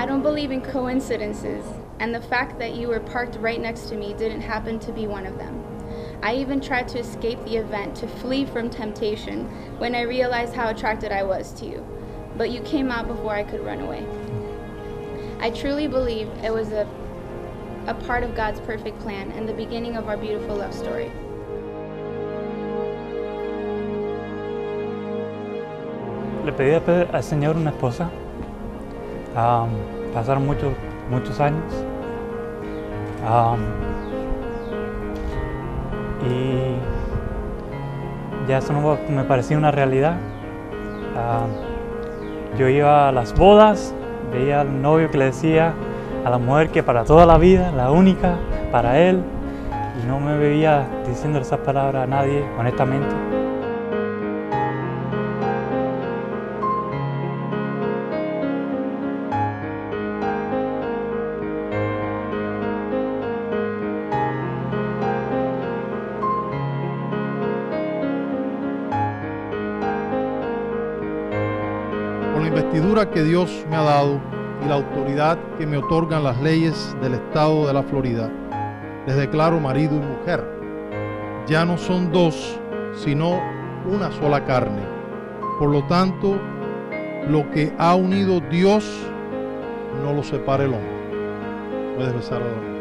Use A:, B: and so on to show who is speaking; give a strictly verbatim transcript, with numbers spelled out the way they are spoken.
A: don't believe in coincidences, and the fact that you were parked right next to me didn't happen to be one of them. I even tried to escape the event, to flee from temptation, when I realized how attracted I was to you. But you came out before I could run away. I truly believe it was a, a part of God's perfect plan and the beginning of our beautiful love story.
B: Le pedí al Señor una esposa. Um, pasaron muchos, muchos años. Um, y ya eso no me parecía una realidad. Um, yo iba a las bodas, veía al novio que le decía a la mujer que para toda la vida, la única para él, y no me veía diciendo esas palabras a nadie, honestamente.
C: Con la investidura que Dios me ha dado y la autoridad que me otorgan las leyes del estado de la Florida, les declaro marido y mujer. Ya no son dos, sino una sola carne. Por lo tanto, lo que ha unido Dios, no lo separe el hombre. Puedes besar a la mujer.